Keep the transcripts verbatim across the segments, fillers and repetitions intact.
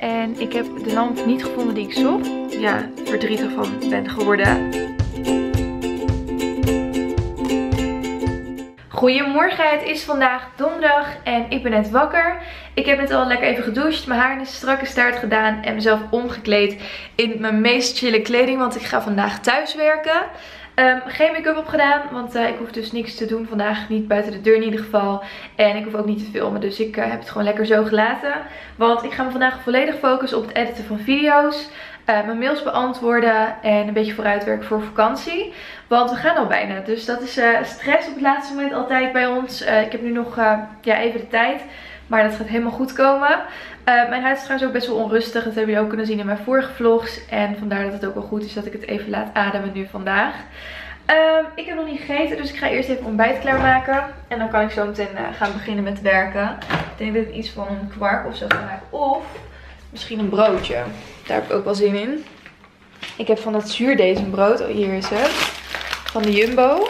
En ik heb de lamp niet gevonden die ik zocht. Ja, verdrietig van ben geworden. Goedemorgen, het is vandaag donderdag en ik ben net wakker. Ik heb net al lekker even gedoucht, mijn haar in een strakke staart gedaan en mezelf omgekleed in mijn meest chille kleding, want ik ga vandaag thuis werken. Um, geen make-up opgedaan, want uh, ik hoef dus niks te doen vandaag, niet buiten de deur in ieder geval. En ik hoef ook niet te filmen, dus ik uh, heb het gewoon lekker zo gelaten. Want ik ga me vandaag volledig focussen op het editen van video's. Uh, mijn mails beantwoorden en een beetje vooruitwerken voor vakantie. Want we gaan al bijna, dus dat is uh, stress op het laatste moment altijd bij ons. Uh, ik heb nu nog uh, ja, even de tijd, maar dat gaat helemaal goed komen. Uh, mijn huid is trouwens ook best wel onrustig. Dat hebben jullie ook kunnen zien in mijn vorige vlogs. En vandaar dat het ook wel goed is dat ik het even laat ademen nu vandaag. Um, ik heb nog niet gegeten, dus ik ga eerst even ontbijt klaarmaken. En dan kan ik zo meteen uh, gaan beginnen met werken. Ik denk dat ik iets van een kwark of zo ga maken. Of misschien een broodje. Daar heb ik ook wel zin in. Ik heb van dat zuurdesembrood. Oh, hier is het. Van de Jumbo.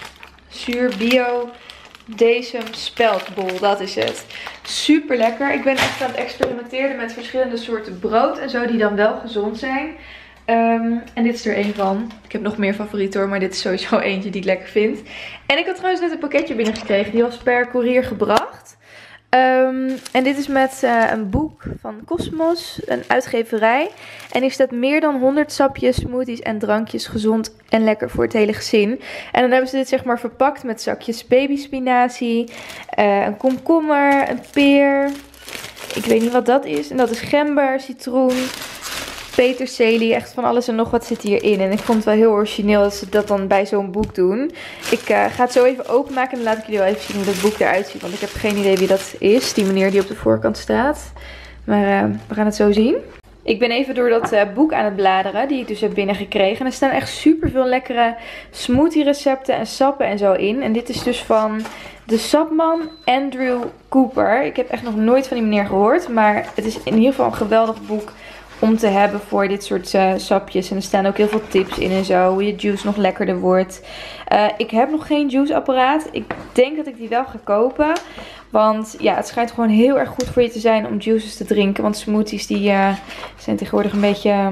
Zuur bio Desem speldbol, dat is het. Super lekker. Ik ben echt aan het experimenteren met verschillende soorten brood en zo die dan wel gezond zijn. Um, en dit is er één van. Ik heb nog meer favorieten hoor, maar dit is sowieso eentje die ik lekker vind. En ik had trouwens net een pakketje binnengekregen. Die was per courier gebracht. Um, en dit is met uh, een boek van Cosmos, een uitgeverij. En hier staat meer dan honderd sapjes, smoothies en drankjes, gezond en lekker voor het hele gezin. En dan hebben ze dit zeg maar verpakt met zakjes babyspinazie, uh, een komkommer, een peer. Ik weet niet wat dat is. En dat is gember, citroen, peterselie, echt van alles en nog wat zit hierin. En ik vond het wel heel origineel dat ze dat dan bij zo'n boek doen. Ik uh, ga het zo even openmaken en dan laat ik jullie wel even zien hoe dat boek eruit ziet. Want ik heb geen idee wie dat is, die meneer die op de voorkant staat. Maar uh, we gaan het zo zien. Ik ben even door dat uh, boek aan het bladeren, die ik dus heb binnengekregen. En er staan echt super veel lekkere smoothie recepten en sappen en zo in. En dit is dus van de sapman Andrew Cooper. Ik heb echt nog nooit van die meneer gehoord, maar het is in ieder geval een geweldig boek om te hebben voor dit soort uh, sapjes. En er staan ook heel veel tips in en zo. Hoe je juice nog lekkerder wordt. Uh, ik heb nog geen juiceapparaat. Ik denk dat ik die wel ga kopen. Want ja, het schijnt gewoon heel erg goed voor je te zijn om juices te drinken. Want smoothies die uh, zijn tegenwoordig een beetje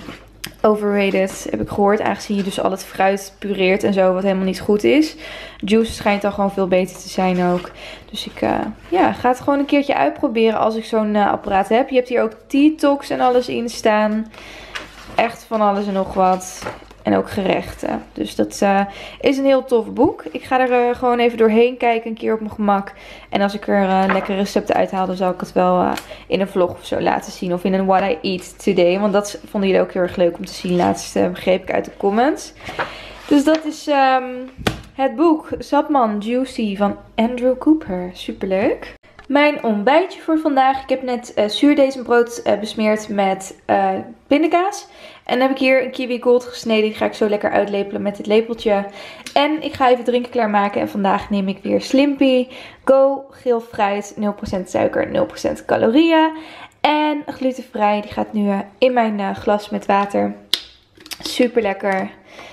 overrated, heb ik gehoord. Aangezien je dus al het fruit pureert en zo, wat helemaal niet goed is. Juice schijnt dan gewoon veel beter te zijn ook. Dus ik uh, ja, ga het gewoon een keertje uitproberen als ik zo'n uh, apparaat heb. Je hebt hier ook T-Tox en alles in staan. Echt van alles en nog wat. En ook gerechten. Dus dat uh, is een heel tof boek. Ik ga er uh, gewoon even doorheen kijken, een keer op mijn gemak. En als ik er uh, lekkere recepten uithaal, dan zal ik het wel uh, in een vlog of zo laten zien. Of in een What I Eat Today. Want dat vonden jullie ook heel erg leuk om te zien. Laatst uh, begreep ik uit de comments. Dus dat is um, het boek Sapman Juicy van Andrew Cooper. Superleuk. Mijn ontbijtje voor vandaag. Ik heb net uh, zuurdesembrood uh, besmeerd met uh, pindakaas. En dan heb ik hier een kiwi gold gesneden. Die ga ik zo lekker uitlepelen met dit lepeltje. En ik ga even drinken klaarmaken. En vandaag neem ik weer Slimpy Go geel fruit. nul procent suiker, nul procent calorieën. En glutenvrij. Die gaat nu uh, in mijn uh, glas met water. Super lekker.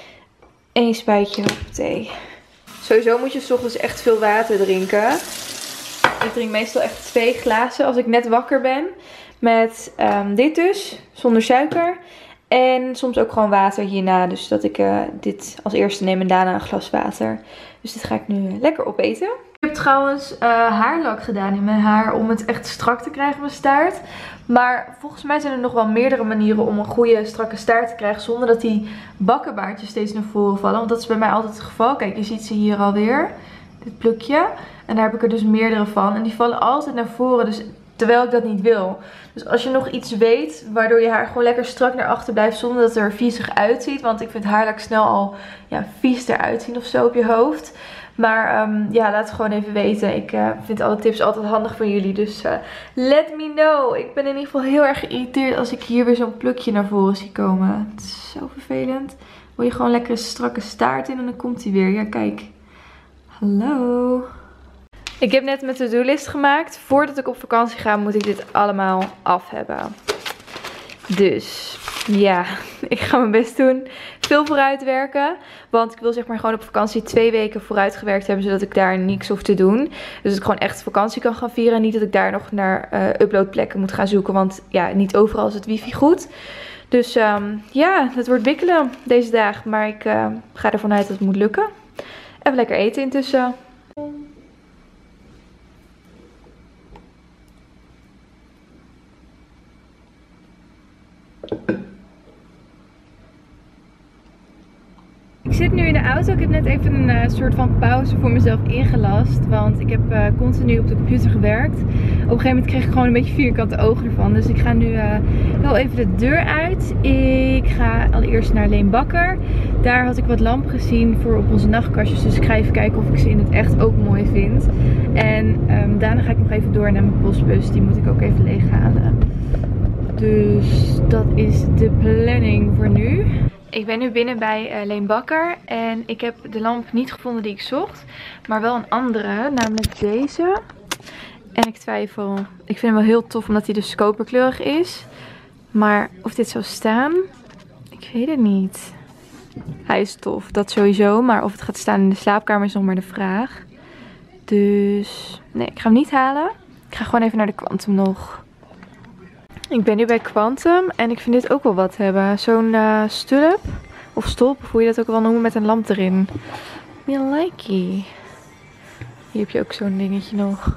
Eén spuitje op thee. Sowieso moet je 's ochtends echt veel water drinken. Ik drink meestal echt twee glazen als ik net wakker ben. Met um, dit dus, zonder suiker. En soms ook gewoon water hierna. Dus dat ik uh, dit als eerste neem en daarna een glas water. Dus dit ga ik nu lekker opeten. Ik heb trouwens uh, haarlak gedaan in mijn haar om het echt strak te krijgen, mijn staart. Maar volgens mij zijn er nog wel meerdere manieren om een goede strakke staart te krijgen zonder dat die bakkenbaardjes steeds naar voren vallen. Want dat is bij mij altijd het geval. Kijk, je ziet ze hier alweer. Dit plukje. En daar heb ik er dus meerdere van. En die vallen altijd naar voren. Dus terwijl ik dat niet wil. Dus als je nog iets weet waardoor je haar gewoon lekker strak naar achter blijft zonder dat het er viezig uitziet. Want ik vind haarlak snel al ja, vies eruit zien of zo op je hoofd. Maar um, ja, laat het gewoon even weten. Ik uh, vind alle tips altijd handig voor jullie. Dus uh, let me know. Ik ben in ieder geval heel erg geïrriteerd als ik hier weer zo'n plukje naar voren zie komen. Het is zo vervelend. Wil je gewoon lekker een strakke staart in en dan komt hij weer. Ja, kijk. Hallo. Ik heb net mijn to-do-list gemaakt. Voordat ik op vakantie ga moet ik dit allemaal af hebben. Dus ja, ik ga mijn best doen. Veel vooruit werken. Want ik wil zeg maar gewoon op vakantie twee weken vooruit gewerkt hebben. Zodat ik daar niks hoef te doen. Dus dat ik gewoon echt vakantie kan gaan vieren. En niet dat ik daar nog naar uh, uploadplekken moet gaan zoeken. Want ja, niet overal is het wifi goed. Dus um, ja, het wordt wikkelen deze dagen. Maar ik uh, ga ervan uit dat het moet lukken. Even lekker eten intussen. Ik zit nu in de auto. Ik heb net even een uh, soort van pauze voor mezelf ingelast. Want ik heb uh, continu op de computer gewerkt. Op een gegeven moment kreeg ik gewoon een beetje vierkante ogen ervan. Dus ik ga nu uh, wel even de deur uit. Ik ga allereerst naar Leen Bakker. Daar had ik wat lampen gezien voor op onze nachtkastjes. Dus ik ga even kijken of ik ze in het echt ook mooi vind. En um, daarna ga ik nog even door naar mijn postbus. Die moet ik ook even leeghalen. Dus dat is de planning voor nu. Ik ben nu binnen bij uh, Leen Bakker en ik heb de lamp niet gevonden die ik zocht, maar wel een andere, namelijk deze. En ik twijfel, ik vind hem wel heel tof omdat hij dus koperkleurig is, maar of dit zou staan, ik weet het niet. Hij is tof, dat sowieso, maar of het gaat staan in de slaapkamer is nog maar de vraag. Dus nee, ik ga hem niet halen. Ik ga gewoon even naar de Quantum nog. Ik ben nu bij Quantum en ik vind dit ook wel wat hebben. Zo'n uh, stulp of stolp, of hoe je dat ook wel noemen, met een lamp erin. Me like. Hier heb je ook zo'n dingetje nog.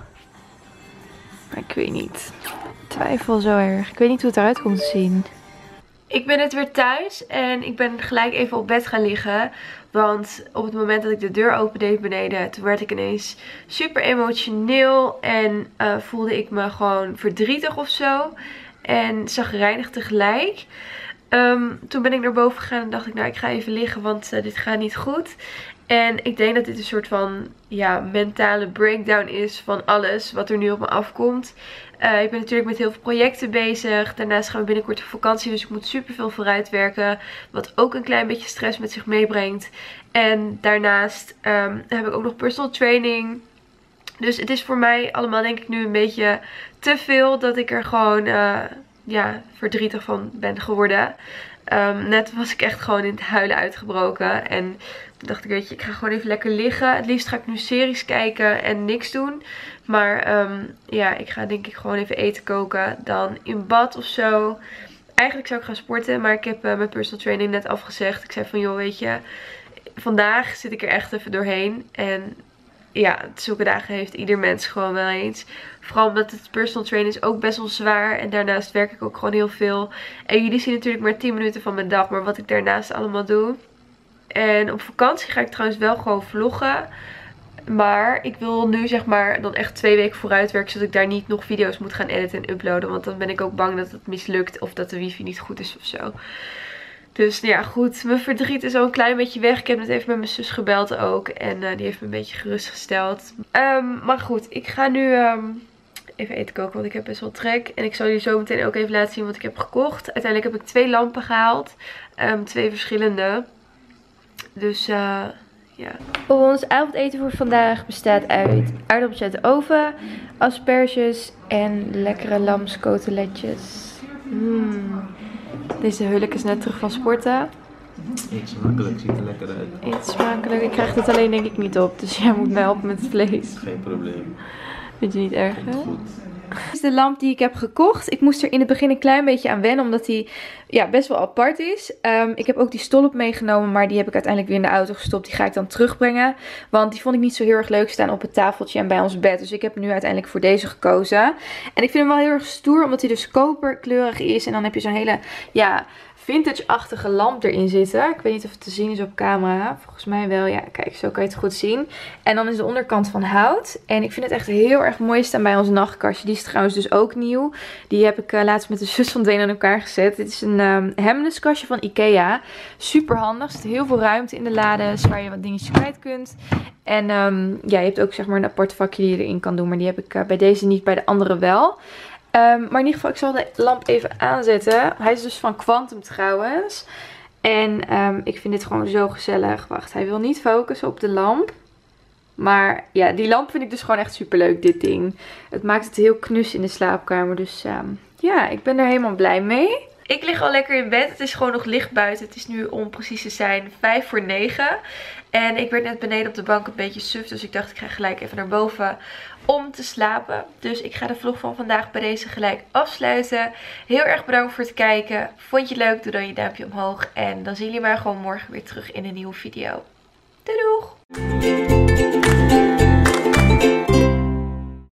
Maar ik weet niet. Ik twijfel zo erg. Ik weet niet hoe het eruit komt te zien. Ik ben net weer thuis en ik ben gelijk even op bed gaan liggen. Want op het moment dat ik de deur opendeed beneden, toen werd ik ineens super emotioneel. En uh, voelde ik me gewoon verdrietig of zo. En chagrijnig tegelijk. Um, toen ben ik naar boven gegaan en dacht ik, nou ik ga even liggen, want uh, dit gaat niet goed. En ik denk dat dit een soort van ja, mentale breakdown is van alles wat er nu op me afkomt. Uh, ik ben natuurlijk met heel veel projecten bezig. Daarnaast gaan we binnenkort op vakantie, dus ik moet super veel vooruit werken. Wat ook een klein beetje stress met zich meebrengt. En daarnaast um, heb ik ook nog personal training. Dus het is voor mij allemaal denk ik nu een beetje te veel dat ik er gewoon uh, ja, verdrietig van ben geworden. Um, net was ik echt gewoon in het huilen uitgebroken. En toen dacht ik, weet je, ik ga gewoon even lekker liggen. Het liefst ga ik nu series kijken en niks doen. Maar um, ja, ik ga denk ik gewoon even eten koken. Dan in bad of zo. Eigenlijk zou ik gaan sporten, maar ik heb uh, mijn personal training net afgezegd. Ik zei van, joh, weet je, vandaag zit ik er echt even doorheen. En ja, zulke dagen heeft ieder mens gewoon wel eens. Vooral omdat het personal trainen is ook best wel zwaar. En daarnaast werk ik ook gewoon heel veel. En jullie zien natuurlijk maar tien minuten van mijn dag. Maar wat ik daarnaast allemaal doe. En op vakantie ga ik trouwens wel gewoon vloggen. Maar ik wil nu zeg maar dan echt twee weken vooruit werken. Zodat ik daar niet nog video's moet gaan editen en uploaden. Want dan ben ik ook bang dat het mislukt. Of dat de wifi niet goed is of zo. Dus ja, goed. Mijn verdriet is al een klein beetje weg. Ik heb net even met mijn zus gebeld ook. En uh, die heeft me een beetje gerustgesteld. Um, maar goed, ik ga nu um, even eten koken. Want ik heb best wel trek. En ik zal jullie zo meteen ook even laten zien wat ik heb gekocht. Uiteindelijk heb ik twee lampen gehaald. Um, twee verschillende. Dus uh, ja. Ons avondeten voor vandaag bestaat uit aardappels uit de oven, asperges en lekkere lamskoteletjes. Mmm. Deze hulk is net terug van sporten. Eet smakelijk, ziet er lekker uit. Eet smakelijk. Ik krijg het alleen denk ik niet op. Dus jij moet mij helpen met het vlees. Geen probleem. Vind je niet erg, hè? Goed. Dit is de lamp die ik heb gekocht. Ik moest er in het begin een klein beetje aan wennen. Omdat die ja, best wel apart is. Um, ik heb ook die stolp meegenomen. Maar die heb ik uiteindelijk weer in de auto gestopt. Die ga ik dan terugbrengen. Want die vond ik niet zo heel erg leuk staan op het tafeltje en bij ons bed. Dus ik heb nu uiteindelijk voor deze gekozen. En ik vind hem wel heel erg stoer. Omdat hij dus koperkleurig is. En dan heb je zo'n hele ja, vintage-achtige lamp erin zitten. Ik weet niet of het te zien is op camera. Volgens mij wel. Ja, kijk, zo kan je het goed zien. En dan is de onderkant van hout. En ik vind het echt heel erg mooi staan bij ons nachtkastje. Die is trouwens dus ook nieuw. Die heb ik uh, laatst met de zus van Deen aan elkaar gezet. Dit is een um, hemniskastje van Ikea. Super handig. Er zit heel veel ruimte in de lades waar je wat dingetjes kwijt kunt. En um, ja, je hebt ook zeg maar een apart vakje die je erin kan doen. Maar die heb ik uh, bij deze niet, bij de andere wel. Um, maar in ieder geval, ik zal de lamp even aanzetten. Hij is dus van Quantum trouwens. En um, ik vind dit gewoon zo gezellig. Wacht, hij wil niet focussen op de lamp. Maar ja, die lamp vind ik dus gewoon echt super leuk, dit ding. Het maakt het heel knus in de slaapkamer. Dus um, ja, ik ben er helemaal blij mee. Ik lig al lekker in bed. Het is gewoon nog licht buiten. Het is nu om precies te zijn vijf voor negen. En ik werd net beneden op de bank een beetje suf. Dus ik dacht ik ga gelijk even naar boven om te slapen. Dus ik ga de vlog van vandaag bij deze gelijk afsluiten. Heel erg bedankt voor het kijken. Vond je het leuk? Doe dan je duimpje omhoog. En dan zien jullie mij gewoon morgen weer terug in een nieuwe video. Doei doeg!